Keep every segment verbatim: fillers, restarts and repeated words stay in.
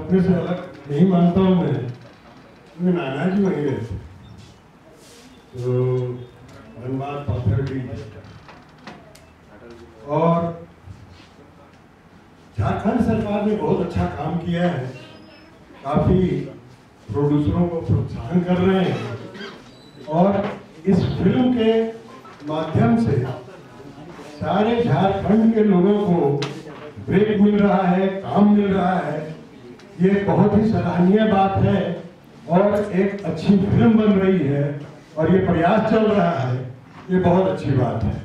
अपने से अलग नहीं मानता हूँ मैं, क्योंकि नाना जी वहीं रहते तो धनबाद पाथरडी और झारखंड सरकार ने बहुत अच्छा काम किया है, काफी प्रोड्यूसरों को प्रोत्साहन कर रहे हैं और इस फिल्म के माध्यम से सारे झारखंड के लोगों को ब्रेक मिल रहा है, काम मिल रहा है। ये बहुत ही सराहनीय बात है और एक अच्छी फिल्म बन रही है और ये प्रयास चल रहा है, ये बहुत अच्छी बात है।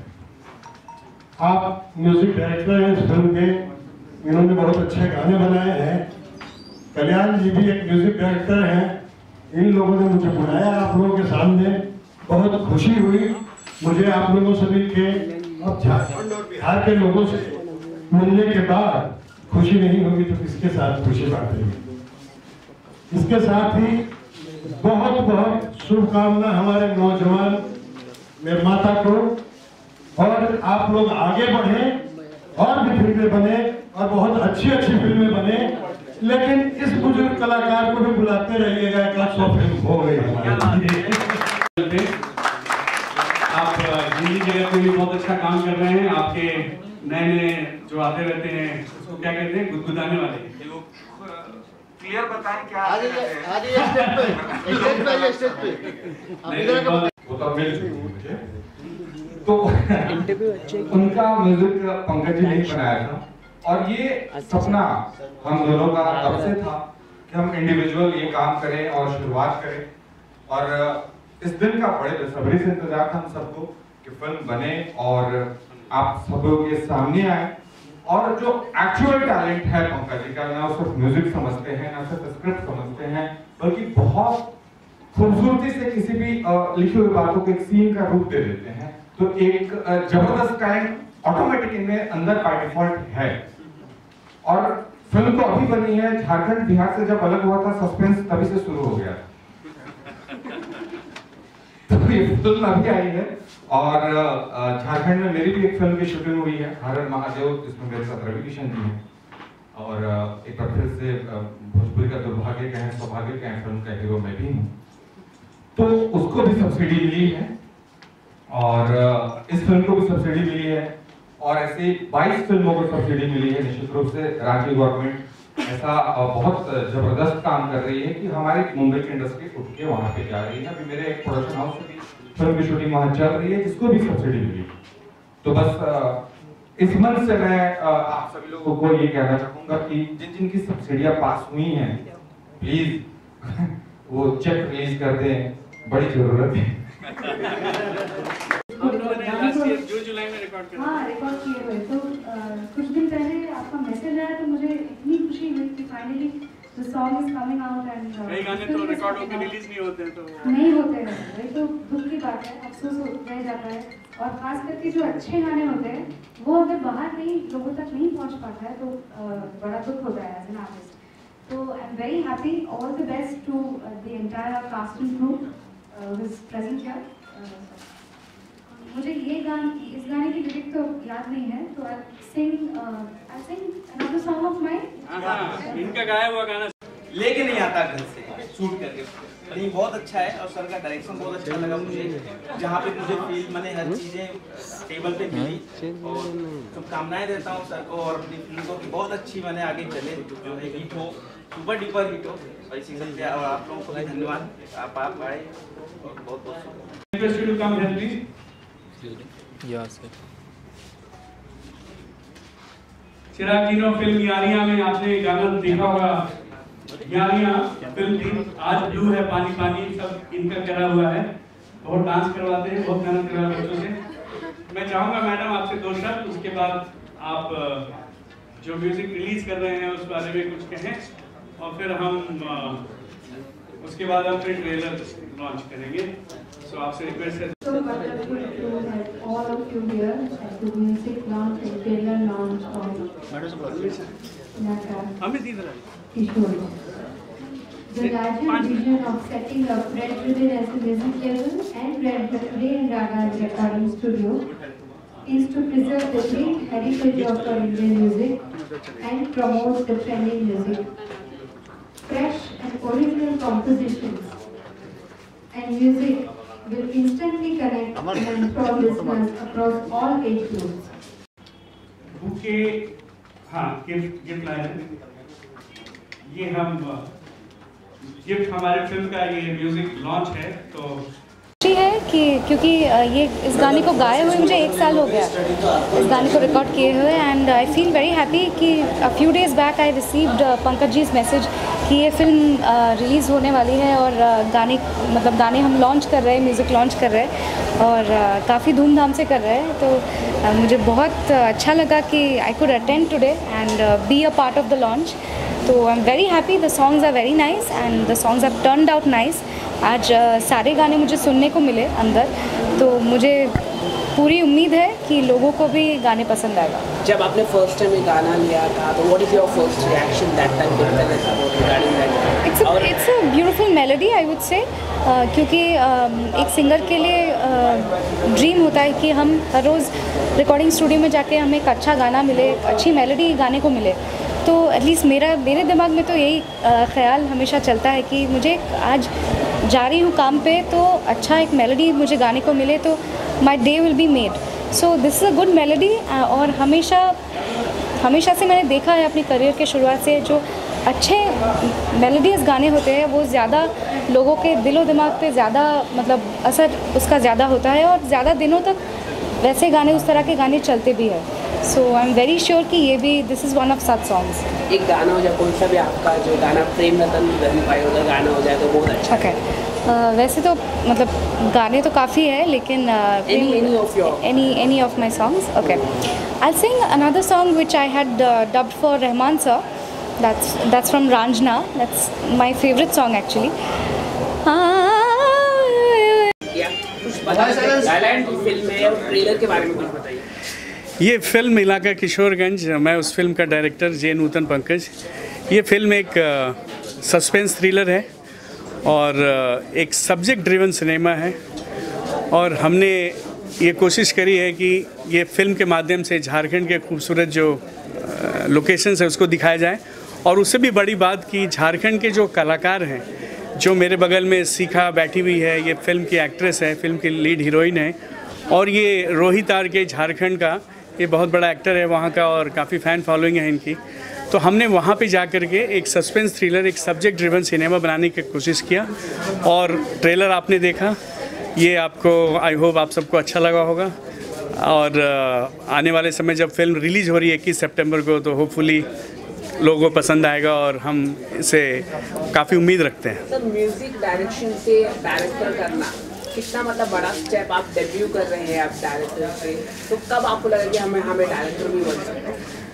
आप म्यूजिक डायरेक्टर हैं इस फिल्म के, इन्होंने बहुत अच्छे गाने बनाए हैं। कल्याण जी भी एक म्यूजिक डायरेक्टर हैं, इन लोगों ने मुझे बुलाया आप लोगों के सामने, बहुत खुशी हुई मुझे आप लोगों से मिलके। अब झारखंड और बिहार के लोगों से मिलने के बाद खुशी नहीं होगी तो किसके साथ खुशी बांटेंगे। इसके साथ ही बहुत बहुत शुभकामना हमारे नौजवान निर्माता को, और आप लोग आगे बढ़े और भी फिल्में बने और बहुत अच्छी अच्छी फिल्में बने, लेकिन इस बुजुर्ग कलाकार को भी बुलाते रहिएगा। एक सौ फिल्म हो गई हमारी। आप हिंदी जगत में भी बहुत अच्छा काम कर रहे हैं। आपके नए नए जो आते रहते हैं उसको क्या कहते हैं, गुदगुदाने वाले, क्लियर बताएं क्या आज आज ये स्टेज पे स्टेज पे स्टेज पे वो तो मिल चुकी मुझे। तो उनका म्यूजिक पंकज जी ने बनाया था और ये सपना हम दोनों का तब से था कि हम इंडिविजुअल ये काम करें और शुरुआत करें, और इस दिन का बड़े बेसब्री से इंतजार था हम सबको कि फिल्म बने और आप सबों के सामने आए। और जो एक्चुअल टैलेंट है पंकज जी का, ना सिर्फ म्यूजिक समझते हैं, ना सिर्फ स्क्रिप्ट समझते हैं, बल्कि बहुत खूबसूरती से किसी भी लिखी हुई बातों को एक सीन का रूप दे देते हैं। तो एक जबरदस्त टैलेंट ऑटोमेटिक इनमें अंदर बाय डिफॉल्ट है। और फिल्म तो अभी बनी है, झारखंड बिहार से जब अलग हुआ था सस्पेंस तभी से शुरू हो गया। तो ये फिल्म अभी आई है और झारखंड में मेरी भी एक फिल्म की शूटिंग हुई है, हर हर महादेव, जिसमें मेरे साथ रवि किशन जी हैं। और एक बार फिर से भोजपुरी का दुर्भाग्य का है, सौभाग्य का है, फिल्म का हीरो मैं भी हूँ। तो उसको भी सब्सिडी मिली है और इस फिल्म को भी सब्सिडी मिली है और ऐसे बाईस फिल्मों को सब्सिडी मिली है। निश्चित रूप से राज्य गवर्नमेंट ऐसा बहुत जबरदस्त काम कर रही है कि हमारी मुंबई की इंडस्ट्री उठ के वहां पे जा रही है। अभी मेरे एक प्रोडक्शन हाउस से भी फिल्म की शूटिंग वहां चल रही है, जिसको भी सब्सिडी मिली। तो बस इस मन से मैं आप सभी लोगों को ये कहना चाहूंगा कि जिन जिन की सब्सिडियां पास हुई हैं, प्लीज वो चेक रिलीज कर दें, बड़ी जरूरत है। जून जुलाई में रिकॉर्ड किया। हाँ, रिकॉर्ड किए हुए। तो कुछ दिन पहले आपका मैसेज आया तो मुझे इतनी खुशी हुई कि finally the song is coming out and कई गाने तो रिकॉर्ड होकर रिलीज नहीं होते तो नहीं होते हैं। वही तो दुख की बात है, अफसोस रह जाता है। और खास करके जो अच्छे गाने होते हैं वो अगर बाहर नहीं लोगों तक नहीं पहुंच पाता है तो बड़ा दुख होता है एज एन आर्टिस्ट। तो I am very happy, all the best to the entire cast and crew who is present here. मुझे ये गान इस गाने की लिरिक तो याद नहीं है, तो I sing I sing another song of mine. हां, इनका गाया हुआ गाना लेके नहीं आता घर से शूट करके। नहीं, बहुत अच्छा है और सर का डायरेक्शन बहुत अच्छा लगा मुझे, जहाँ पे मुझे फील मैंने हर चीज़ें टेबल पे मिली। और शुभकामनाएं देता हूँ सर को और अपनी फिल्म को कि बहुत अच्छी मैंने आगे चले, जो है हिट हो, सुपर डुपर हिट हो। और इसी सब और आप लोगों को भी धन्यवाद, आप आप आए और बहुत बहुत चिराग तीनों फिल्म यारियां में आपने गाना देखा होगा। यारियां फिल्म थी, आज ब्लू है पानी पानी, सब इनका करा हुआ है। बहुत डांस करवाते हैं, बहुत मेहनत करवा बच्चों से। मैं चाहूंगा मैडम आपसे दो शब्द, उसके बाद आप जो म्यूजिक रिलीज कर रहे हैं उस बारे में कुछ कहें और फिर हम उसके बाद हम फिर ट्रेलर लॉन्च करेंगे। सो आपसे रिक्वेस्ट है। So wonderful to have all of you here at the music launch and trailer launch of Naka Kishore. The larger vision of setting up Red Ribbon as a music label and Red Rain Raga's recording studio is to preserve the rich heritage of our Indian music and promote the trending music. fresh and original compositions and music will instantly connect and enthrall listeners across all age groups. Bouquet हाँ gift gift लाए हैं। ये हम gift हमारे film का ये music launch है तो है कि क्योंकि ये इस गाने को गाए हुए मुझे एक साल हो गया, इस गाने को रिकॉर्ड किए हुए, and I feel very happy कि a few days back I received Pankaj ji message कि ये फिल्म रिलीज़ होने वाली है और uh, गाने मतलब गाने हम लॉन्च कर रहे हैं, म्यूज़िक लॉन्च कर रहे हैं और uh, काफ़ी धूमधाम से कर रहे हैं। तो uh, मुझे बहुत uh, अच्छा लगा कि I could attend today and be a part of the launch. तो I am very happy, the songs are very nice and the songs have turned out nice. आज uh, सारे गाने मुझे सुनने को मिले अंदर, तो मुझे पूरी उम्मीद है कि लोगों को भी गाने पसंद आएगा। जब आपने फर्स्ट टाइम ये गाना लिया था तो what is your first reaction that time regarding that? It's a it's a beautiful melody I would say, क्योंकि uh, एक सिंगर के लिए ड्रीम uh, होता है कि हम हर रोज़ रिकॉर्डिंग स्टूडियो में जाके हमें एक अच्छा गाना मिले, अच्छी मेलोडी गाने को मिले। तो एटलीस्ट मेरा मेरे दिमाग में तो यही uh, ख्याल हमेशा चलता है कि मुझे आज जा रही हूँ काम पे तो अच्छा एक मेलोडी मुझे गाने को मिले तो my day will be made. So this is a good melody. और हमेशा हमेशा से मैंने देखा है अपनी करियर के शुरुआत से, जो अच्छे मेलोडियस गाने होते हैं वो ज़्यादा लोगों के दिलो दिमाग पे ज़्यादा मतलब असर उसका ज़्यादा होता है और ज़्यादा दिनों तक वैसे गाने उस तरह के गाने चलते भी हैं। So I am very sure कि ये भी this is one of such songs. एक गाना हो जाए, कौन सा भी आपका जो गाना प्रेम रतन भाई होगा गाना हो जाए तो बहुत अच्छा है। uh, वैसे तो मतलब गाने तो काफ़ी है लेकिन any any of your any any of my songs. Okay, I will sing another song which I had dubbed for Rahman sir, that's that's from Raanjhanaa, that's my favourite song actually. Film है और ट्रेलर के बारे में कुछ बताइए। ये film इलाका किशोरगंज, मैं उस फिल्म का डायरेक्टर जे नूतन पंकज। ये फिल्म एक सस्पेंस थ्रिलर है और uh, एक सब्जेक्ट ड्रिवन सिनेमा है और हमने ये कोशिश करी है कि ये फिल्म के माध्यम से झारखंड के खूबसूरत जो लोकेशंस है उसको दिखाया जाए। और उससे भी बड़ी बात कि झारखंड के जो कलाकार हैं, जो मेरे बगल में सीखा बैठी हुई है, ये फिल्म की एक्ट्रेस है, फिल्म की लीड हीरोइन है, और ये रोहित आर के झारखंड का ये बहुत बड़ा एक्टर है वहाँ का और काफ़ी फ़ैन फॉलोइंग है इनकी। तो हमने वहाँ पे जा कर के एक सस्पेंस थ्रिलर, एक सब्जेक्ट ड्रिवन सिनेमा बनाने की कोशिश किया और ट्रेलर आपने देखा। ये आपको आई होप आप सबको अच्छा लगा होगा और आने वाले समय जब फिल्म रिलीज़ हो रही है इक्कीस सितंबर को तो होपफुली लोगों को पसंद आएगा और हम इसे काफ़ी उम्मीद रखते हैं। सर, म्यूजिक डायरेक्शन से डायरेक्टर करना कितना मतलब बड़ा स्टेप, आप डेब्यू कर रहे हैं आप डायरेक्टर से, तो कब आपको लगा कि हमें हमें डायरेक्टर भी बन सकते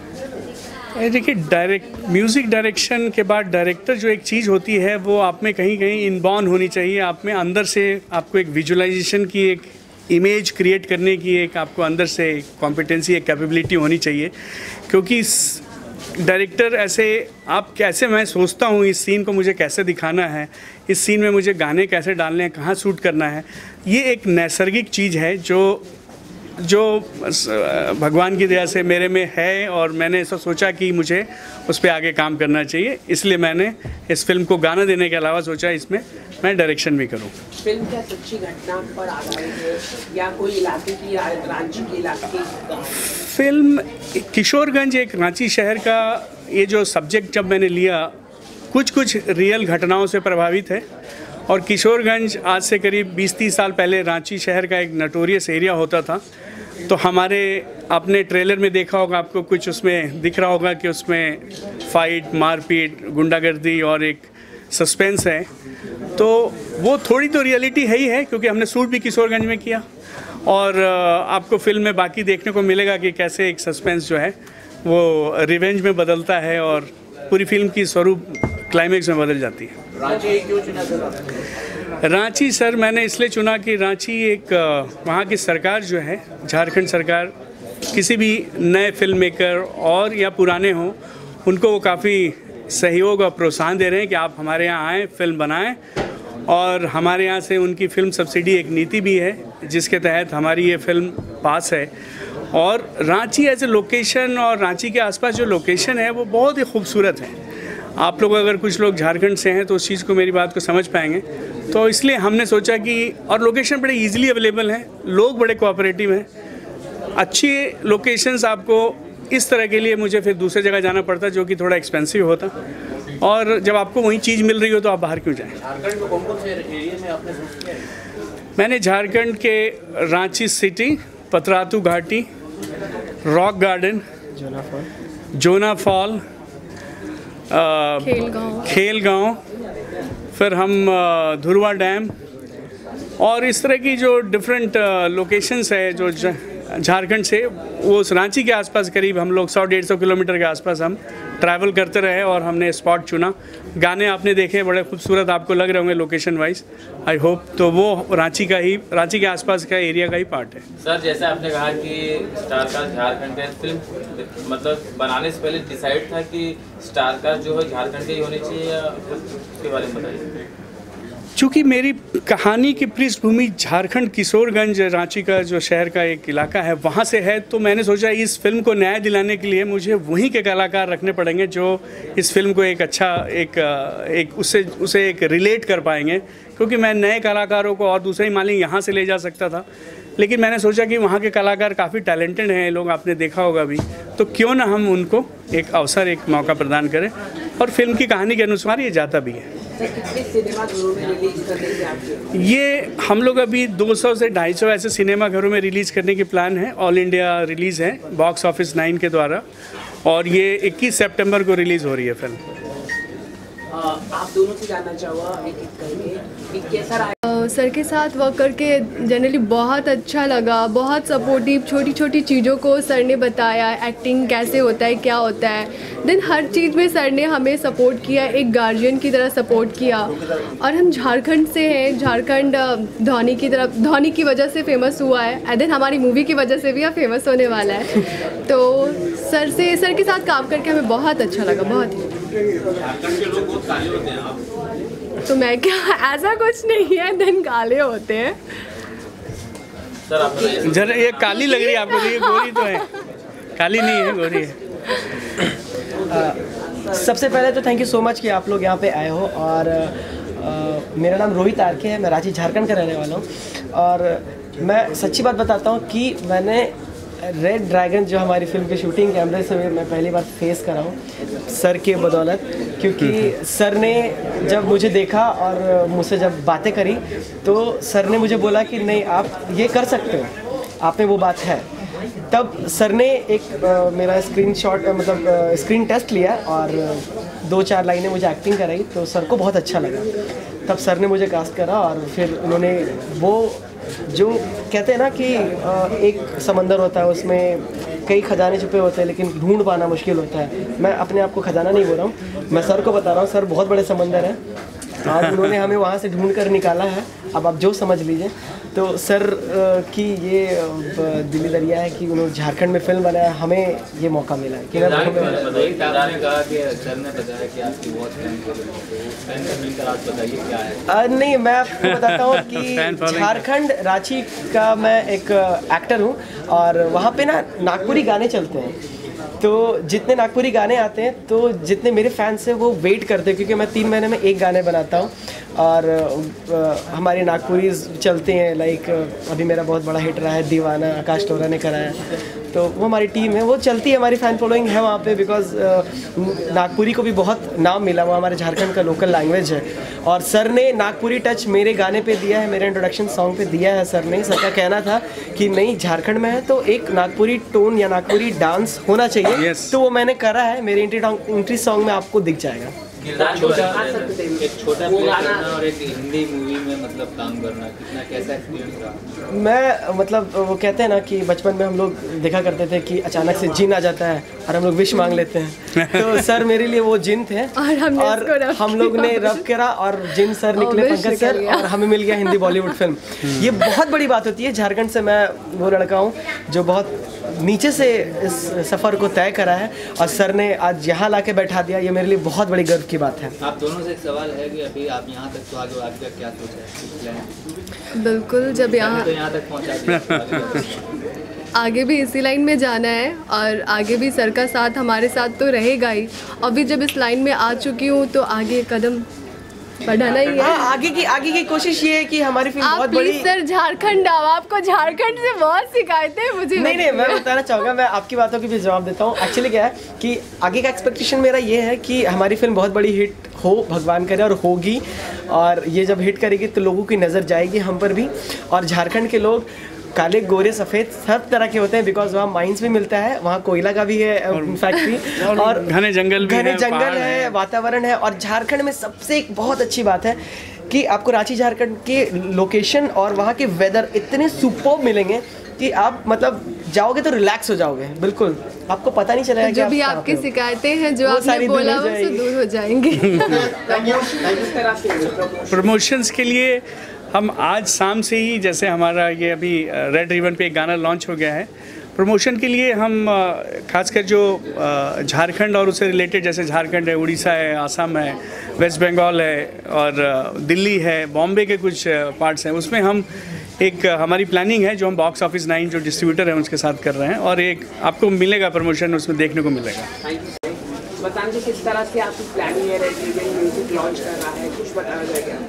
हैं? देखिए, डायरेक्ट म्यूज़िक डायरेक्शन के बाद डायरेक्टर जो एक चीज़ होती है वो आप में कहीं कहीं इनबॉर्न होनी चाहिए। आप में अंदर से आपको एक विजुअलाइजेशन की एक इमेज क्रिएट करने की एक आपको अंदर से कॉम्पिटेंसी, एक कैपेबिलिटी होनी चाहिए। क्योंकि डायरेक्टर ऐसे आप कैसे, मैं सोचता हूँ इस सीन को मुझे कैसे दिखाना है, इस सीन में मुझे गाने कैसे डालने हैं, कहाँ शूट करना है, ये एक नैसर्गिक चीज़ है जो जो भगवान की दया से मेरे में है और मैंने ऐसा सोचा कि मुझे उस पर आगे काम करना चाहिए। इसलिए मैंने इस फिल्म को गाना देने के अलावा सोचा इसमें मैं डायरेक्शन भी करूँ। फिल्म क्या सच्ची घटना पर आधारित है या कोई इलाके की, रांची के इलाके की? फिल्म किशोरगंज एक रांची शहर का ये जो सब्जेक्ट जब मैंने लिया, कुछ कुछ रियल घटनाओं से प्रभावित है। और किशोरगंज आज से करीब बीस तीस साल पहले रांची शहर का एक नटोरियस एरिया होता था। तो हमारे आपने ट्रेलर में देखा होगा, आपको कुछ उसमें दिख रहा होगा कि उसमें फ़ाइट, मारपीट, गुंडागर्दी और एक सस्पेंस है। तो वो थोड़ी तो रियलिटी है ही है क्योंकि हमने शूट भी किशोरगंज में किया। और आपको फिल्म में बाकी देखने को मिलेगा कि कैसे एक सस्पेंस जो है वो रिवेंज में बदलता है और पूरी फिल्म की स्वरूप क्लाइमेक्स में बदल जाती है। रांची क्यों चुना सर? रांची सर मैंने इसलिए चुना कि रांची एक वहाँ की सरकार जो है, झारखंड सरकार, किसी भी नए फिल्म मेकर और या पुराने हों, उनको वो काफ़ी सहयोग और प्रोत्साहन दे रहे हैं कि आप हमारे यहाँ आएँ, फिल्म बनाएं। और हमारे यहाँ से उनकी फ़िल्म सब्सिडी एक नीति भी है जिसके तहत हमारी ये फिल्म पास है। और रांची एज ए लोकेशन और रांची के आसपास जो लोकेशन है वो बहुत ही खूबसूरत है। आप लोग अगर कुछ लोग झारखंड से हैं तो उस चीज़ को, मेरी बात को समझ पाएंगे। तो इसलिए हमने सोचा कि, और लोकेशन बड़े ईजिली अवेलेबल हैं, लोग बड़े कोऑपरेटिव हैं, अच्छी लोकेशंस आपको इस तरह के लिए मुझे फिर दूसरी जगह जाना पड़ता जो कि थोड़ा एक्सपेंसिव होता, और जब आपको वही चीज़ मिल रही हो तो आप बाहर क्यों जाएं। झारखंड में कौन कौन से एरिया में आपने शूट किया है? मैंने झारखंड के रांची सिटी, पतरातू घाटी, rock garden, Jonha fall, Khelgaon Khelgaon फिर हम धुरवा डैम और इस तरह की जो डिफरेंट लोकेशंस है जो झारखंड से, वो उस रांची के आसपास करीब हम लोग सौ डेढ़ सौ किलोमीटर के आसपास हम ट्रैवल करते रहे और हमने स्पॉट चुना। गाने आपने देखे, बड़े खूबसूरत आपको लग रहे होंगे लोकेशन वाइज, आई होप। तो वो रांची का ही, रांची के आसपास का एरिया का ही पार्ट है। सर, जैसे आपने कहा कि स्टार कास्ट झारखंड है, फिल्म मतलब बनाने से पहले डिसाइड था कि स्टार कास्ट जो है झारखंड की होनी चाहिए, या उसके बारे में बताइए। चूँकि मेरी कहानी की पृष्ठभूमि झारखंड किशोरगंज, रांची का जो शहर का एक इलाका है, वहाँ से है, तो मैंने सोचा इस फिल्म को न्याय दिलाने के लिए मुझे वहीं के कलाकार रखने पड़ेंगे जो इस फिल्म को एक अच्छा एक एक उससे उसे एक रिलेट कर पाएंगे। क्योंकि मैं नए कलाकारों को और दूसरे ही मालिक यहाँ से ले जा सकता था, लेकिन मैंने सोचा कि वहाँ के कलाकार काफ़ी टैलेंटेड हैं, लोग आपने देखा होगा भी, तो क्यों ना हम उनको एक अवसर, एक मौका प्रदान करें। और फिल्म की कहानी के अनुसार ये जाता भी है। ये हम लोग अभी दो सौ से ढाई सौ ऐसे सिनेमा घरों में रिलीज़ करने की प्लान है। ऑल इंडिया रिलीज़ है बॉक्स ऑफिस नाइन के द्वारा, और ये इक्कीस सितंबर को रिलीज़ हो रही है फिल्म। आप दोनों से जानना चाहूँगा एक एक करके कि कैसा रहा सर के साथ वर्क करके जनरली बहुत अच्छा लगा, बहुत सपोर्टिव, छोटी छोटी चीज़ों को सर ने बताया, एक्टिंग कैसे होता है, क्या होता है, देन हर चीज़ में सर ने हमें सपोर्ट किया, एक गार्जियन की तरह सपोर्ट किया। और हम झारखंड से हैं, झारखंड धोनी की तरफ, धोनी की वजह से फेमस हुआ है, एंड देन हमारी मूवी की वजह से भी अब फेमस होने वाला है। तो सर से सर के साथ काम करके हमें बहुत अच्छा लगा, बहुत ही। तो मैं क्या, ऐसा कुछ नहीं है, दिन काले होते हैं। जरा ये काली लग रही है आपको, ये गोरी तो है, काली नहीं है, गोरी है। आ, सबसे पहले तो थैंक यू सो मच कि आप लोग यहाँ पे आए हो। और आ, मेरा नाम रोहित आरके है, मैं रांची झारखंड का रहने वाला हूँ। और मैं सच्ची बात बताता हूँ कि मैंने रेड ड्रैगन जो हमारी फिल्म की शूटिंग कैमरे से मैं पहली बार फेस कर रहा हूँ सर के बदौलत, क्योंकि सर ने जब मुझे देखा और मुझसे जब बातें करी तो सर ने मुझे बोला कि नहीं आप ये कर सकते हो, आप में वो बात है। तब सर ने एक आ, मेरा स्क्रीन शॉट मतलब आ, स्क्रीन टेस्ट लिया और दो चार लाइनें मुझे एक्टिंग कराई, तो सर को बहुत अच्छा लगा। तब सर ने मुझे कास्ट करा और फिर उन्होंने वो जो कहते हैं ना कि एक समंदर होता है, उसमें कई खजाने छुपे होते हैं लेकिन ढूंढ पाना मुश्किल होता है। मैं अपने आप को खजाना नहीं बोल रहा हूँ, मैं सर को बता रहा हूँ, सर बहुत बड़े समंदर हैं और उन्होंने हमें वहाँ से ढूंढ कर निकाला है। अब आप जो समझ लीजिए। तो सर की ये दिली दरिया है कि उन्होंने झारखंड में फिल्म बनाया, हमें ये मौका मिला है कि नहीं, मैं आपको बताता हूँ कि झारखंड रांची का मैं एक एक्टर हूँ और वहाँ पे ना नागपुरी गाने चलते हैं। तो जितने नागपुरी गाने आते हैं तो जितने मेरे फैंस हैं वो वेट करते हैं, क्योंकि मैं तीन महीने में एक गाने बनाता हूँ और आ, हमारे नागपुरी चलते हैं। लाइक अभी मेरा बहुत बड़ा हिट रहा है दीवाना, आकाश टोरा ने कराया, तो वो हमारी टीम है, वो चलती है, हमारी फ़ैन फॉलोइंग है वहाँ पे। बिकॉज नागपुरी को भी बहुत नाम मिला, वो हमारे झारखंड का लोकल लैंग्वेज है। और सर ने नागपुरी टच मेरे गाने पे दिया है, मेरे इंट्रोडक्शन सॉन्ग पे दिया है सर ने। सर का कहना था कि नहीं झारखंड में है तो एक नागपुरी टोन या नागपुरी डांस होना चाहिए। yes. तो वो मैंने करा है, मेरे एंट्री सॉन्ग में आपको दिख जाएगा। छोटा एक छोटा प्ले करना और एक हिंदी मूवी में मतलब काम करना कितना कैसा एक्सपीरियंस रहा? मैं मतलब वो कहते हैं ना कि बचपन में हम लोग देखा करते थे कि अचानक से जिन आ जाता है और हम लोग विश मांग लेते हैं। तो सर मेरे लिए वो जिन थे और, और हम लोग ने रब करा और जिन सर निकले, पंकज सर, और हमें मिल गया हिंदी बॉलीवुड फिल्म। ये बहुत बड़ी बात होती है। झारखंड से मैं वो लड़का हूँ जो बहुत नीचे से इस सफ़र को तय करा है और सर ने आज यहाँ ला के बैठा दिया, ये मेरे लिए बहुत बड़ी गर्व की बात है। आप दोनों से एक सवाल है कि अभी आप यहाँ तक तो आगे आगे क्या सोचा है? बिल्कुल, जब यहाँ तो यहाँ तक पहुँचा आगे भी इसी लाइन में जाना है और आगे भी सर का साथ हमारे साथ तो रहेगा ही। अभी जब इस लाइन में आ चुकी हूँ तो आगे कदम बढ़ाना ही है। हाँ, आगे की आगे की कोशिश ये है कि हमारी फिल्म आप बहुत प्लीज बड़ी। सर झारखंड आओ, आपको झारखंड से बहुत शिकायतें हैं मुझे। नहीं नहीं, मैं बताना चाहूँगा, मैं आपकी बातों की भी जवाब देता हूँ। एक्चुअली क्या है कि आगे का एक्सपेक्टेशन मेरा ये है कि हमारी फिल्म बहुत बड़ी हिट हो, भगवान करे, और होगी। और ये जब हिट करेगी तो लोगों की नज़र जाएगी हम पर भी। और झारखंड के लोग काले गोरे सफ़ेद सब तरह के होते हैं, बिकॉज वहाँ माइंस भी मिलता है, वहाँ कोयला का भी है फैक्ट्री, और घने जंगल भी घने है, जंगल है, वातावरण है। और झारखंड में सबसे एक बहुत अच्छी बात है कि आपको रांची झारखंड के लोकेशन और वहाँ के वेदर इतने सुपर्ब मिलेंगे कि आप मतलब जाओगे तो रिलैक्स हो जाओगे, बिल्कुल आपको पता नहीं चलेगा। जो भी आपकी शिकायतें हैं जो आपने बोला वो से दूर हो जाएंगी। प्रमोशंस के लिए हम आज शाम से ही, जैसे हमारा ये अभी रेड रिबन पे एक गाना लॉन्च हो गया है, प्रमोशन के लिए हम खासकर जो झारखंड और उससे रिलेटेड, जैसे झारखंड है, उड़ीसा है, आसाम है, वेस्ट बंगाल है और दिल्ली है, बॉम्बे के कुछ पार्ट्स हैं, उसमें हम एक हमारी प्लानिंग है जो हम बॉक्स ऑफिस नाइन जो डिस्ट्रीब्यूटर हैं उसके साथ कर रहे हैं, और एक आपको मिलेगा प्रमोशन उसमें देखने को मिलेगा। बताएंगे किस तरह से आपकी प्लानिंग है, रेड रिबन म्यूजिक लॉन्च कर रहा है, कुछ बताना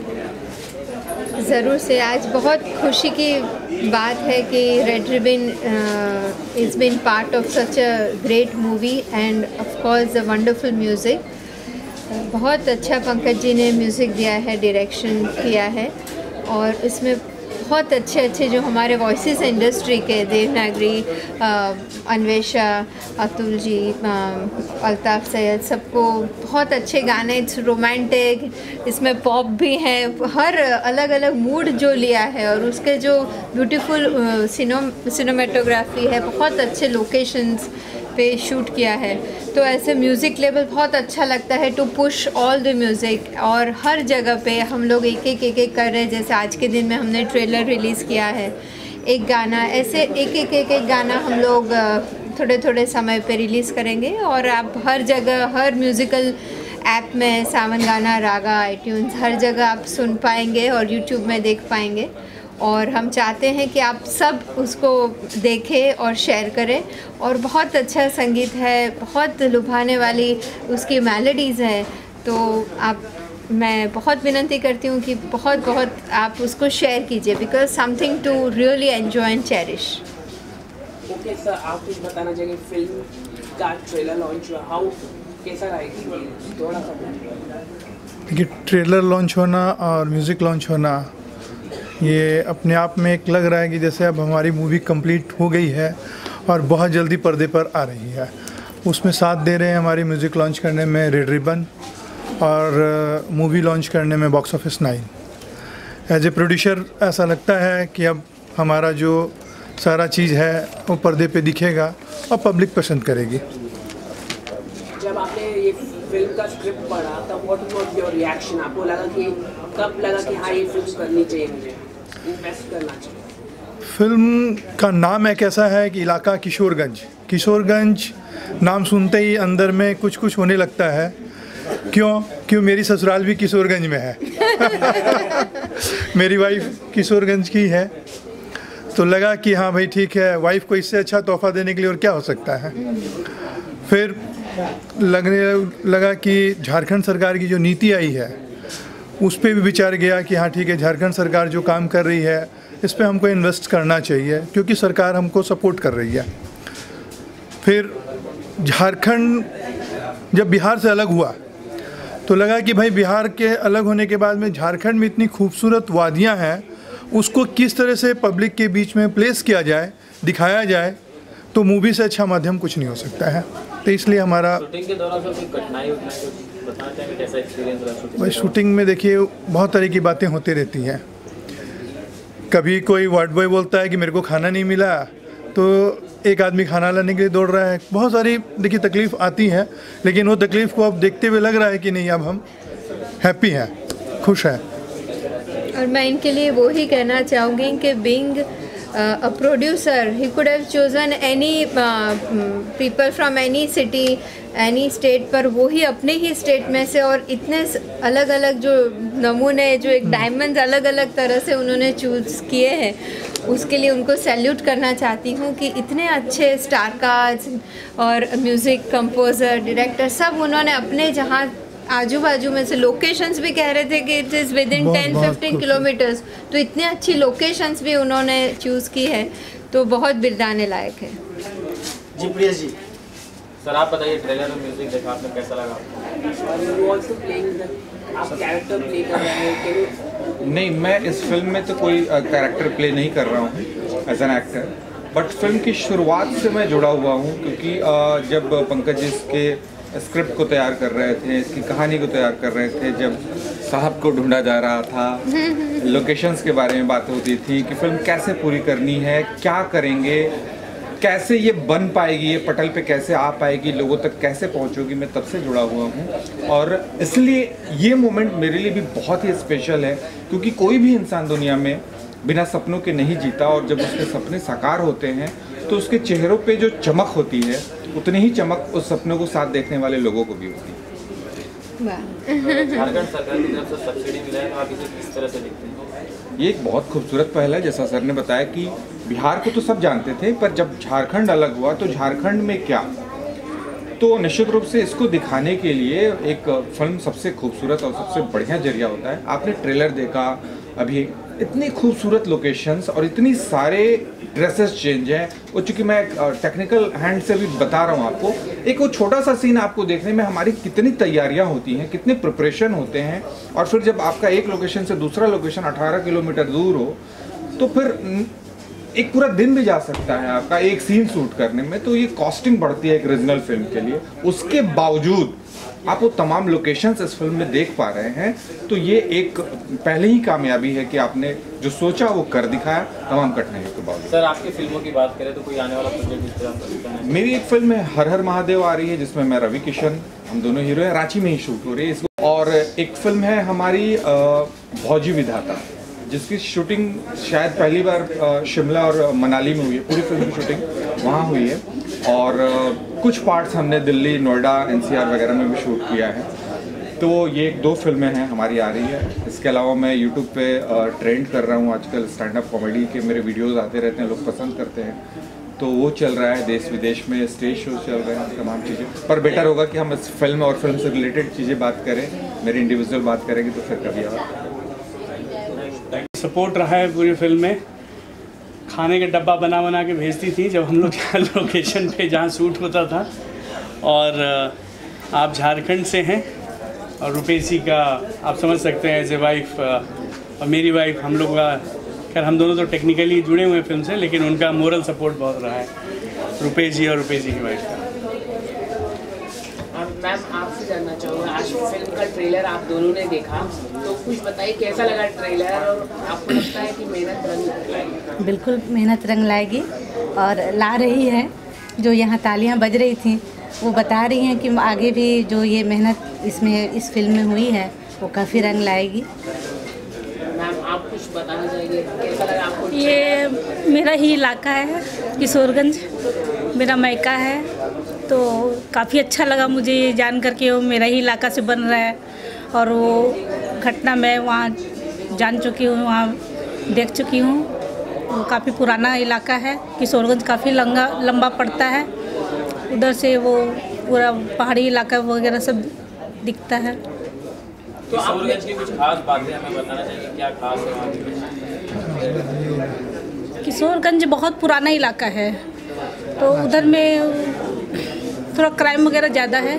जाएगा? ज़रूर से आज बहुत खुशी की बात है कि red ribbon is been part of such a great movie and of course a wonderful music. बहुत अच्छा पंकज जी ने म्यूज़िक दिया है, डायरेक्शन किया है, और इसमें बहुत अच्छे अच्छे जो हमारे वॉइसेस इंडस्ट्री के, देवनागरी, अन्वेषा, अतुल जी, अल्ताफ़ सैयद, सबको बहुत अच्छे गाने, इट्स रोमांटिक, इसमें पॉप भी है, हर अलग अलग मूड जो लिया है, और उसके जो ब्यूटीफुल सिनो सिनेमेटोग्राफी है, बहुत अच्छे लोकेशंस पे शूट किया है। तो ऐसे म्यूज़िक लेवल बहुत अच्छा लगता है to push all the music, और हर जगह पे हम लोग एक एक एक एक कर रहे हैं। जैसे आज के दिन में हमने ट्रेलर रिलीज़ किया है, एक गाना, ऐसे एक एक एक एक गाना हम लोग थोड़े थोड़े समय पे रिलीज़ करेंगे, और आप हर जगह, हर म्यूज़िकल ऐप में सावन गाना, रागा, आईट्यून्स, हर जगह आप सुन पाएंगे और यूट्यूब में देख पाएंगे। और हम चाहते हैं कि आप सब उसको देखें और शेयर करें, और बहुत अच्छा संगीत है, बहुत लुभाने वाली उसकी मेलोडीज़ है। तो आप, मैं बहुत विनती करती हूँ कि बहुत बहुत आप उसको शेयर कीजिए, because something to really enjoy and cherish. Okay sir, आप कुछ बताना चाहिए, फिल्म का ट्रेलर लॉन्च हुआ, हाउ कैसा रहेगा, थोड़ा सा? देखिए, ट्रेलर लॉन्च होना और म्यूज़िक लॉन्च होना, ये अपने आप में एक लग रहा है कि जैसे अब हमारी मूवी कंप्लीट हो गई है और बहुत जल्दी पर्दे पर आ रही है। उसमें साथ दे रहे हैं हमारी म्यूज़िक लॉन्च करने में रेड रिबन, और मूवी लॉन्च करने में box office nine. As a producer ऐसा लगता है कि अब हमारा जो सारा चीज़ है वो पर्दे पे दिखेगा और पब्लिक पसंद करेगी। जब आपने ये फिल्म का स्क्रिप्ट पढ़ा तब व्हाट वाज योर रिएक्शन? आपको लगा कि कब लगा कि हाँ ये फिल्म करनी चाहिए, मुझे इन्वेस्ट करना चाहिए? फिल्म का नाम एक ऐसा है कि इलाका किशोरगंज। किशोरगंज नाम सुनते ही अंदर में कुछ कुछ होने लगता है। क्यों? क्यों मेरी ससुराल भी किशोरगंज में है। मेरी वाइफ किशोरगंज की है, तो लगा कि हाँ भाई ठीक है, वाइफ को इससे अच्छा तोहफा देने के लिए और क्या हो सकता है। फिर लगने लगा कि झारखंड सरकार की जो नीति आई है उस पर भी विचार गया कि हाँ ठीक है, झारखंड सरकार जो काम कर रही है इस पर हमको इन्वेस्ट करना चाहिए, क्योंकि सरकार हमको सपोर्ट कर रही है। फिर झारखंड जब बिहार से अलग हुआ तो लगा कि भाई बिहार के अलग होने के बाद में झारखंड में इतनी खूबसूरत वादियाँ हैं, उसको किस तरह से पब्लिक के बीच में प्लेस किया जाए, दिखाया जाए, तो मूवी से अच्छा माध्यम कुछ नहीं हो सकता है। तो इसलिए हमारा शूटिंग के दौरान कोई कठिनाई बताना चाहेंगे, कैसा एक्सपीरियंस रहा शूटिंग? भाई शूटिंग में देखिए बहुत तरह की बातें होती रहती हैं। कभी कोई वार्ड बॉय बोलता है कि मेरे को खाना नहीं मिला, तो एक आदमी खाना लाने के लिए दौड़ रहा है। बहुत सारी देखिए तकलीफ़ आती है, लेकिन वो तकलीफ़ को अब देखते हुए लग रहा है कि नहीं, अब हम हैप्पी हैं, खुश हैं। और मैं इनके लिए वो ही कहना चाहूँगी कि being a producer, he could have chosen any uh, people from any city, any state, पर वो ही अपने ही स्टेट में से और इतने अलग अलग जो नमूने जो एक डायमंड अलग अलग तरह से उन्होंने चूज़ किए हैं, उसके लिए उनको सैल्यूट करना चाहती हूँ कि इतने अच्छे स्टार कास्ट और म्यूज़िक कंपोज़र, डायरेक्टर सब उन्होंने अपने जहाँ आजू बाजू में से लोकेशंस भी कह रहे थे कि it is within ten fifteen kilometres, तो इतनी अच्छी लोकेशंस भी उन्होंने चूज़ की है, तो बहुत बिरदाने लायक है। जी प्रिया जी, सर आप बताइए ट्रेलर और म्यूजिक देखा आपने, कैसा लगा? आप कैरेक्टर प्ले कर रहे हैं? नहीं, मैं इस फिल्म में तो कोई कैरेक्टर प्ले नहीं कर रहा हूँ as an actor, but film की शुरुआत से मैं जुड़ा हुआ हूँ क्योंकि uh, जब पंकज इसके स्क्रिप्ट को तैयार कर रहे थे, इसकी कहानी को तैयार कर रहे थे, जब साहब को ढूंढा जा रहा था, लोकेशंस के बारे में बात होती थी कि फिल्म कैसे पूरी करनी है, क्या करेंगे, कैसे ये बन पाएगी, ये पटल पे कैसे आ पाएगी, लोगों तक कैसे पहुंचोगी, मैं तब से जुड़ा हुआ हूँ। और इसलिए ये मोमेंट मेरे लिए भी बहुत ही स्पेशल है क्योंकि कोई भी इंसान दुनिया में बिना सपनों के नहीं जीता, और जब उसके सपने साकार होते हैं तो उसके चेहरों पे जो चमक होती है उतनी ही चमक उस सपनों को साथ देखने वाले लोगों को भी होती है। झारखंड सरकार की तरफ से सब्सिडी मिला है, तो आप इसे किस तरह से देखते हैं? ये एक बहुत खूबसूरत पहल है। जैसा सर ने बताया कि बिहार को तो सब जानते थे, पर जब झारखंड अलग हुआ तो झारखंड में क्या, तो निश्चित रूप से इसको दिखाने के लिए एक फिल्म सबसे खूबसूरत और सबसे बढ़िया जरिया होता है। आपने ट्रेलर देखा, अभी इतनी खूबसूरत लोकेशंस और इतनी सारे ड्रेसेस चेंज हैं। वो चूँकि मैं टेक्निकल हैंड से भी बता रहा हूँ आपको, एक वो छोटा सा सीन आपको देखने में हमारी कितनी तैयारियाँ होती हैं, कितने प्रिपरेशन होते हैं, और फिर जब आपका एक लोकेशन से दूसरा लोकेशन अठारह किलोमीटर दूर हो तो फिर एक पूरा दिन भी जा सकता है आपका एक सीन शूट करने में। तो ये कॉस्टिंग बढ़ती है एक रीजनल फिल्म के लिए, उसके बावजूद आप वो तमाम लोकेशंस इस फिल्म में देख पा रहे हैं, तो ये एक पहले ही कामयाबी है कि आपने जो सोचा वो कर दिखाया तमाम कठिनाइयों के बावजूद। सर आपकी फिल्मों की बात करें तो कोई आने वाला प्रोजेक्ट इस तरह का? मेरी एक फिल्म है हर हर महादेव आ रही है, जिसमें मैं रवि किशन, हम दोनों हीरो हैं, रांची में ही शूट हो रही है इसको। और एक फिल्म है हमारी भौजी विधाता, जिसकी शूटिंग शायद पहली बार शिमला और मनाली में हुई है, पूरी फिल्म की शूटिंग वहाँ हुई है, और कुछ पार्ट्स हमने दिल्ली, नोएडा, एनसीआर वगैरह में भी शूट किया है। तो ये एक दो फिल्में हैं हमारी आ रही है। इसके अलावा मैं यूट्यूब पे ट्रेंड कर रहा हूँ आजकल, स्टैंड अप कॉमेडी के मेरे वीडियोस आते रहते हैं, लोग पसंद करते हैं, तो वो चल रहा है। देश विदेश में स्टेज शो चल रहे हैं, तमाम चीज़ें। पर बेटर होगा कि हम इस फिल्म और फिल्म से रिलेटेड चीज़ें बात करें, मेरी इंडिविजुअल बात करेंगे तो फिर कभी और सपोर्ट रहा है पूरी फिल्म में। खाने के डब्बा बना बना के भेजती थी जब हम लोग लोकेशन पे जहाँ शूट होता था। और आप झारखंड से हैं और रुपेश जी का आप समझ सकते हैं एज ए वाइफ, और मेरी वाइफ, हम लोग का खैर हम दोनों तो टेक्निकली जुड़े हुए हैं फिल्म से, लेकिन उनका मोरल सपोर्ट बहुत रहा है, रुपेश जी और रुपेश जी की वाइफ का। मैम आपसे जानना चाहूँगा, आज फिल्म का ट्रेलर आप दोनों ने देखा, तो कुछ बताइए कैसा लगा ट्रेलर, और आपको लगता है कि मेहनत रंग लाएगी? बिल्कुल मेहनत रंग लाएगी और ला रही है। जो यहाँ तालियां बज रही थी वो बता रही हैं कि आगे भी जो ये मेहनत इसमें इस फिल्म में हुई है वो काफ़ी रंग लाएगी। मैम आप कुछ बताना चाहिए, कैसा लगा आपको? ये मेरा ही इलाका है, किशोरगंज मेरा मायका है, तो काफ़ी अच्छा लगा मुझे ये जान कर के वो मेरा ही इलाका से बन रहा है। और वो घटना मैं वहाँ जान चुकी हूँ, वहाँ देख चुकी हूँ। वो काफ़ी पुराना इलाका है, किशोरगंज काफ़ी लंबा लंबा पड़ता है, उधर से वो पूरा पहाड़ी इलाका वगैरह सब दिखता है। तो किशोरगंज की कुछ खास बातें हमें बताना चाहिए, क्या खास है वहाँ की? किशोरगंज बहुत पुराना इलाका है, तो उधर में थोड़ा क्राइम वगैरह ज़्यादा है।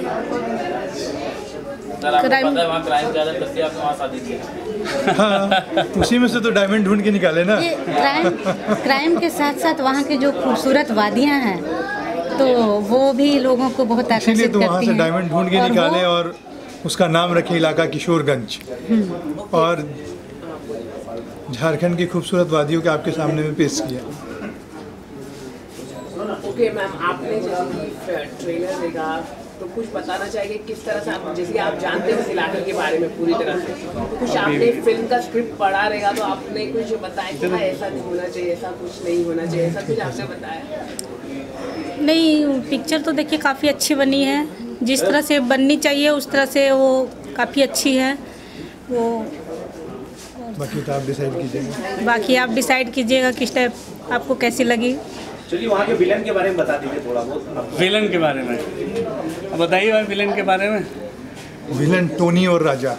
क्राइम वहाँ क्राइम ज़्यादा करती है, आपने वहाँ शादी की? हाँ, उसी में से तो डायमंड ढूंढ के निकाले ना। क्राइम क्राइम के साथ साथ वहाँ की जो खूबसूरत वादियाँ हैं तो वो भी लोगों को बहुत आकर्षित करती हैं। वहाँ से डायमंड ढूंढ के निकाले और उसका नाम रखे इलाका किशोरगंज, और झारखंड की खूबसूरत वादियों के आपके सामने में पेश किया। ओके मैम, आपने जब ट्रेलर देखा तो कुछ बताना चाहिए किस तरह से आप, जैसे आप जानते हो इलाके के बारे में पूरी तरह से, तो कुछ आपने फिल्म का स्क्रिप्ट पढ़ा रहेगा तो आपने कुछ बताया कि हाँ ऐसा नहीं होना चाहिए, ऐसा कुछ नहीं होना चाहिए, ऐसा कुछ आपने बताया? नहीं, पिक्चर तो देखिए काफ़ी अच्छी बनी है, जिस तरह से बननी चाहिए उस तरह से वो काफ़ी अच्छी है। वो बाकी तो आप डिसाइड कीजिएगा। बाकी आप डिसाइड कीजिएगा किस टाइप आपको कैसी लगी। चलिए वहाँ के विलन के बारे में बता दीजिए थोड़ा बहुत। विलन के बारे में अब बताइए भाई, विलन के बारे में। विलन टोनी और राजा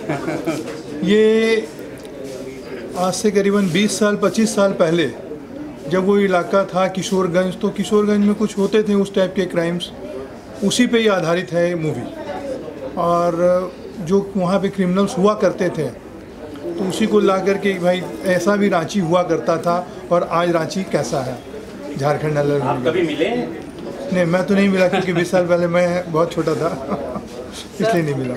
ये आज से करीबन बीस साल पच्चीस साल पहले जब वो इलाका था किशोरगंज, तो किशोरगंज में कुछ होते थे उस टाइप के क्राइम्स, उसी पे ही आधारित है ये मूवी। और जो वहाँ पे क्रिमिनल्स हुआ करते थे तो उसी को ला करके भाई ऐसा भी रांची हुआ करता था और आज रांची कैसा है, झारखंड अलग। आप कभी मिले? नहीं, मैं तो नहीं मिला क्योंकि बीस साल पहले मैं बहुत छोटा था इसलिए नहीं मिला।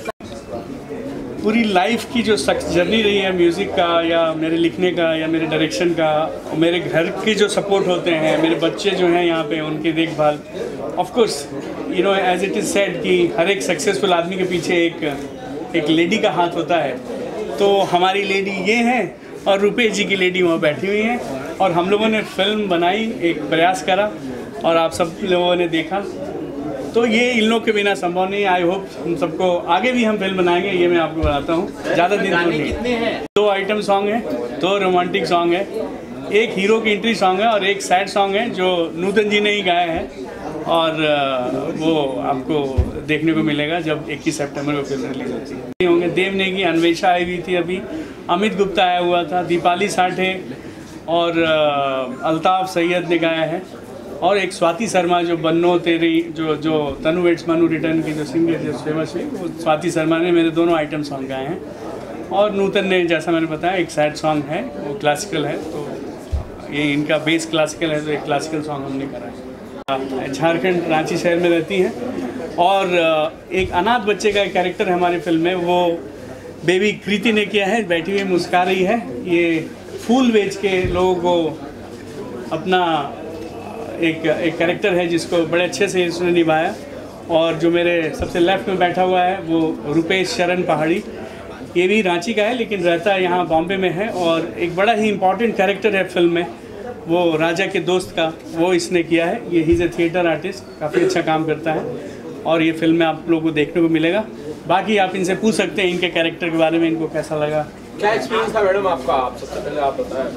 पूरी लाइफ की जो जर्नी रही है म्यूज़िक का या मेरे लिखने का या मेरे डायरेक्शन का, मेरे घर के जो सपोर्ट होते हैं, मेरे बच्चे जो हैं यहाँ पे उनकी देखभाल, of course you know as it is said कि हर एक सक्सेसफुल आदमी के पीछे एक एक लेडी का हाथ होता है। तो हमारी लेडी ये हैं और रुपेश जी की लेडी वहाँ बैठी हुई हैं और हम लोगों ने फिल्म बनाई, एक प्रयास करा और आप सब लोगों ने देखा। तो ये इन लोग के बिना संभव नहीं। आई होप हम सबको आगे भी हम फिल्म बनाएंगे, ये मैं आपको बताता हूँ। ज़्यादा दिन तो नहीं। दो आइटम सॉन्ग है, दो रोमांटिक सॉन्ग है, एक हीरो की एंट्री सॉन्ग है और एक सैड सॉन्ग है जो नूतन जी ने ही गाया है और वो आपको देखने को मिलेगा जब इक्कीस सितंबर को फिल्म रिलीज होती है। होंगे देव नेगी, अन्वेषा आई हुई थी अभी, अमित गुप्ता आया हुआ था, दीपाली साठे और अल्ताफ सैयद ने गाया है और एक स्वाति शर्मा जो बन्नो तेरी जो जो तनु वेट्स मनु रिटर्न की जो सिंगर जो फेमस हुई, वो स्वाति शर्मा ने मेरे दोनों आइटम सॉन्ग गाए हैं। और नूतन ने, जैसा मैंने बताया, एक सैड सॉन्ग है, वो क्लासिकल है, तो ये इनका बेस क्लासिकल है, तो एक क्लासिकल सॉन्ग हमने करा है। झारखंड रांची शहर में रहती हैं और एक अनाथ बच्चे का कैरेक्टर है हमारी फिल्म में, वो बेबी कृति ने किया है, बैठी हुई मुस्कुरा रही है। ये फूल बेच के लोगों को अपना एक एक कैरेक्टर है जिसको बड़े अच्छे से इसने निभाया। और जो मेरे सबसे लेफ्ट में बैठा हुआ है वो रुपेश शरण पहाड़ी, ये भी रांची का है लेकिन रहता है यहाँ बॉम्बे में है और एक बड़ा ही इम्पॉर्टेंट कैरेक्टर है फिल्म में, वो राजा के दोस्त का, वो इसने किया है। ये ही इज़ ए थिएटर आर्टिस्ट, काफ़ी अच्छा काम करता है और ये फिल्म में आप लोगों को देखने को मिलेगा। बाकी आप इनसे पूछ सकते हैं इनके कैरेक्टर के बारे में, इनको कैसा लगा। क्या एक्सपीरियंस था मैडम आपका? आप सबसे पहले आप बताएं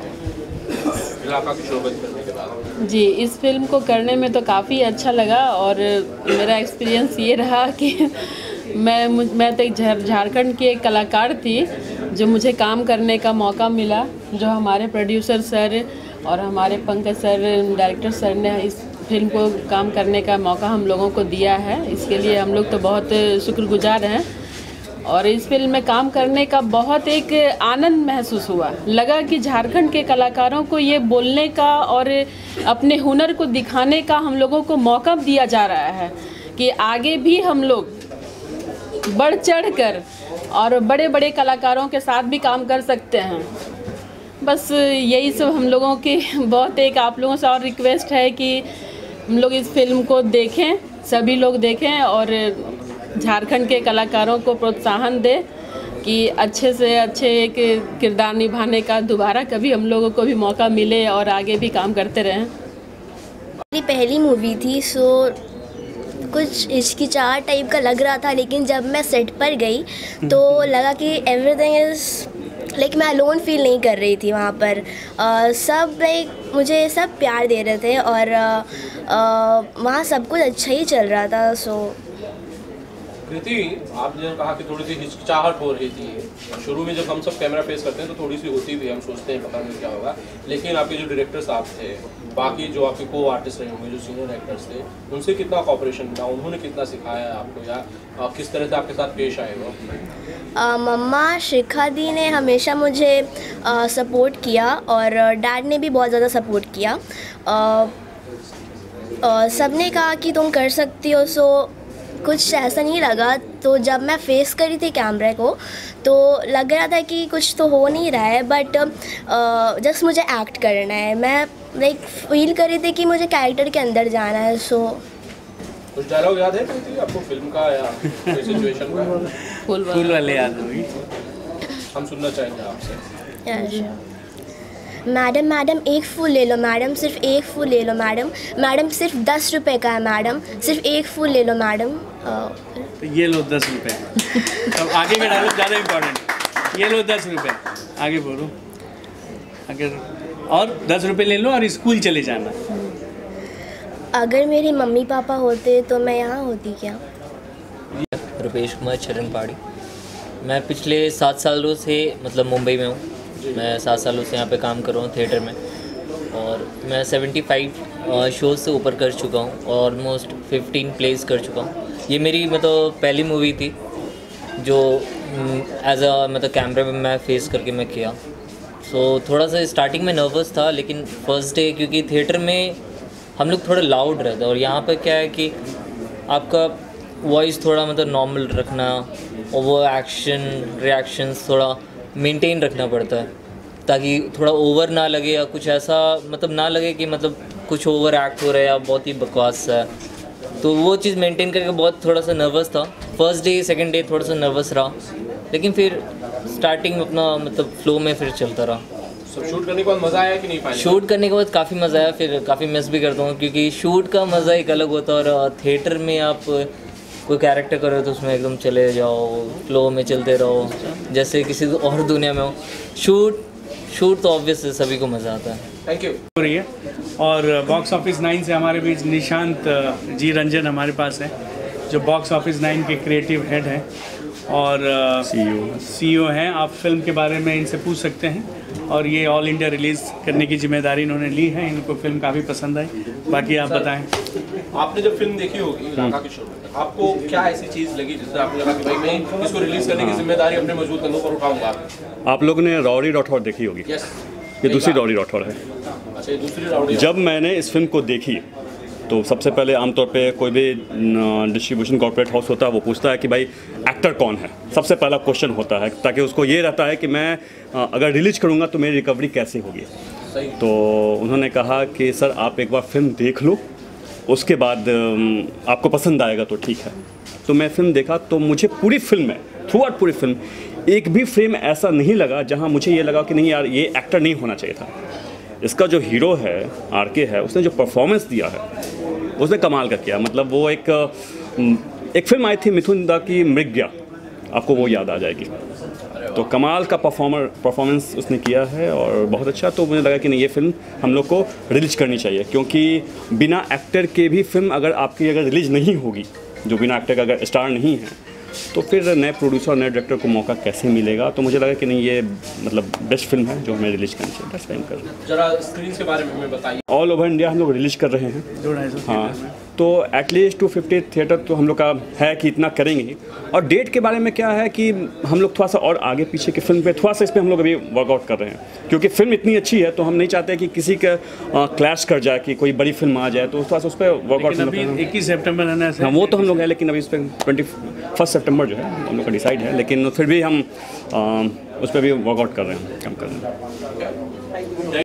इलाका की शोबत करने के बाद। जी, इस फिल्म को करने में तो काफ़ी अच्छा लगा और मेरा एक्सपीरियंस ये रहा कि मैं मैं तो एक झारखंड की एक कलाकार थी जो मुझे काम करने का मौका मिला, जो हमारे प्रोड्यूसर सर और हमारे पंकज सर, डायरेक्टर सर ने इस फिल्म को काम करने का मौका हम लोगों को दिया है। इसके लिए हम लोग तो बहुत शुक्रगुजार हैं और इस फिल्म में काम करने का बहुत एक आनंद महसूस हुआ। लगा कि झारखंड के कलाकारों को ये बोलने का और अपने हुनर को दिखाने का हम लोगों को मौका दिया जा रहा है कि आगे भी हम लोग बढ़ चढ़ कर और बड़े बड़े कलाकारों के साथ भी काम कर सकते हैं। बस यही सब हम लोगों की बहुत एक आप लोगों से और रिक्वेस्ट है कि हम लोग इस फिल्म को देखें, सभी लोग देखें और झारखंड के कलाकारों को प्रोत्साहन दे कि अच्छे से अच्छे एक किरदार निभाने का दोबारा कभी हम लोगों को भी मौका मिले और आगे भी काम करते रहें। मेरी पहली मूवी थी, सो कुछ हिचकिचाहट टाइप का लग रहा था, लेकिन जब मैं सेट पर गई तो लगा कि एवरीथिंग इज़ लाइक मैं अलोन फील नहीं कर रही थी वहाँ पर। uh, सब लाइक मुझे सब प्यार दे रहे थे और uh, uh, वहाँ सब कुछ अच्छा ही चल रहा था। सो कृति, आपने कहा कि थोड़ी सी हिचकिचाहट हो रही थी शुरू में, जब हम सब कैमरा फेस करते हैं तो थोड़ी सी होती भी, हम सोचते हैं पता नहीं क्या होगा, लेकिन आपके जो डायरेक्टर साहब थे, बाकी जो आपके को आर्टिस्ट रहे होंगे, जो सीनियर एक्टर्स थे, उनसे कितना कॉपरेशन मिला, उन्होंने कितना सिखाया आपको या आ, किस तरह से आपके साथ पेश आए वो? मम्मा शिखा दी ने हमेशा मुझे आ, सपोर्ट किया और डैड ने भी बहुत ज़्यादा सपोर्ट किया। सब ने कहा कि तुम कर सकती हो, सो कुछ ऐसा नहीं लगा। तो जब मैं फेस करी थी कैमरे को तो लग रहा था कि कुछ तो हो नहीं रहा है, बट जस्ट मुझे एक्ट करना है। मैं लाइक फील कर रही थी कि मुझे कैरेक्टर के अंदर जाना है। सो कुछ डायलॉग याद है कृति आपको फिल्म का या कोई सिचुएशन का? फूल फूल वाले याद होगी, हम सुनना चाहेंगे आपसे। मैडम मैडम एक फूल ले लो मैडम, सिर्फ एक फूल ले लो मैडम, मैडम सिर्फ दस रुपए का है मैडम, सिर्फ एक फूल ले लो मैडम। तो ये लो दस रुपए। अब आगे का डायलॉग ज़्यादा इम्पोर्टेंट, ये लो दस रुपए, आगे बोलो। अगर और दस रुपए ले लो और स्कूल चले जाना। अगर मेरे मम्मी पापा होते तो मैं यहाँ होती क्या? रुपेश कुमार चरण पहाड़ी। मैं पिछले सात सालों से मतलब मुंबई में हूँ, मैं सात सालों से यहाँ पे काम कर रहा हूँ थिएटर में, और मैं पचहत्तर शोज़ से ऊपर कर चुका हूँ, ऑलमोस्ट पंद्रह प्लेस कर चुका हूँ। ये मेरी मतलब पहली मूवी थी जो एज अ मतलब कैमरे में मैं फेस करके मैं किया। सो so, थोड़ा सा स्टार्टिंग में नर्वस था, लेकिन फर्स्ट डे क्योंकि थिएटर में हम लोग थोड़ा लाउड रहते हैं और यहाँ पर क्या है कि आपका वॉइस थोड़ा मतलब नॉर्मल रखना और वो एक्शन रिएक्शंस थोड़ा मेंटेन रखना पड़ता है ताकि थोड़ा ओवर ना लगे या कुछ ऐसा मतलब ना लगे कि मतलब कुछ ओवर एक्ट हो रहा है या बहुत ही बकवास है। तो वो चीज़ मेंटेन करके बहुत थोड़ा सा नर्वस था। फर्स्ट डे सेकंड डे थोड़ा सा नर्वस रहा, लेकिन फिर स्टार्टिंग में अपना मतलब फ्लो में फिर चलता रहा। सब शूट करने के बाद मज़ा आया कि नहीं? फाइनली शूट करने के बाद काफ़ी मज़ा आया, फिर काफ़ी मिस भी करता हूँ क्योंकि शूट का मज़ा एक अलग होता है और थिएटर में आप कोई कैरेक्टर करो तो उसमें एकदम चले जाओ, फ्लो में चलते रहो जैसे किसी और दुनिया में हो। शूट शूट तो ऑब्वियस है, सभी को मज़ा आता है। Thank you. हो रही है और बॉक्स ऑफिस नाइन से हमारे बीच निशांत जी रंजन हमारे पास है, जो बॉक्स ऑफिस नाइन के क्रिएटिव हेड हैं और सीईओ सीईओ हैं। आप फिल्म के बारे में इनसे पूछ सकते हैं और ये ऑल इंडिया रिलीज़ करने की जिम्मेदारी इन्होंने ली है। इनको फिल्म काफ़ी पसंद आई, बाकी आप बताएं। आपने जब फिल्म देखी होगी इलाका की शो, आपको क्या ऐसी चीज़ लगी जिससे आपको लगा कि भाई मैं इसको रिलीज़ करने की जिम्मेदारी अपने मजबूत कंधों पर उठाऊंगा? आप लोगों ने रॉडी राठौड़ देखी होगी। यस, ये दूसरी रॉडी राठौड़ है। अच्छा, ये दूसरी रॉडी। जब मैंने इस फिल्म को देखी तो सबसे पहले आमतौर पे कोई भी डिस्ट्रीब्यूशन कॉर्पोरेट हाउस होता है वो पूछता है कि भाई एक्टर कौन है, सबसे पहला क्वेश्चन होता है, ताकि उसको ये रहता है कि मैं अगर रिलीज करूँगा तो मेरी रिकवरी कैसे होगी। तो उन्होंने कहा कि सर आप एक बार फिल्म देख लो, उसके बाद आपको पसंद आएगा तो ठीक है। तो मैं फिल्म देखा तो मुझे पूरी फिल्म में थ्रू आउट पूरी फिल्म एक भी फ्रेम ऐसा नहीं लगा जहाँ मुझे ये लगा कि नहीं यार ये एक्टर नहीं होना चाहिए था। इसका जो हीरो है आर के है, उसने जो परफॉर्मेंस दिया है उसने कमाल का किया। मतलब वो एक एक फिल्म आई थी मिथुन दा की मृग्या, आपको वो याद आ जाएगी। तो कमाल का परफॉर्मर परफॉर्मेंस उसने किया है और बहुत अच्छा। तो मुझे लगा कि नहीं ये फिल्म हम लोग को रिलीज करनी चाहिए, क्योंकि बिना एक्टर के भी फिल्म अगर आपकी अगर रिलीज नहीं होगी, जो बिना एक्टर का अगर स्टार नहीं है, तो फिर नए प्रोड्यूसर और नए डायरेक्टर को मौका कैसे मिलेगा। तो मुझे लगा कि नहीं ये मतलब बेस्ट फिल्म है जो हमें रिलीज करनी चाहिए। बेस्ट टाइम कर रहे हैं। जरा स्क्रीन के बारे में हमें बताइए। ऑल ओवर इंडिया हम लोग रिलीज कर रहे हैं। हाँ, तो एटलीस्ट टू फिफ्टी थिएटर तो हम लोग का है कि इतना करेंगे ही। और डेट के बारे में क्या है कि हम लोग थोड़ा सा और आगे पीछे की फिल्म पे थोड़ा सा इस पर हम लोग अभी वर्कआउट कर रहे हैं, क्योंकि फिल्म इतनी अच्छी है तो हम नहीं चाहते कि किसी का क्लैश कर जाए कि कोई बड़ी फिल्म आ जाए, तो थोड़ा सा उस पर वर्कआउट। इक्कीस सितंबर है ना? हाँ, वो तो हम लोग है, लेकिन अभी इस पर ट्वेंटी फर्स्ट सेप्टेम्बर जो है हम लोग का डिसाइड है, लेकिन फिर भी हम आ, उस पर भी वर्कआउट कर रहे हैं, काम कर रहे हैं।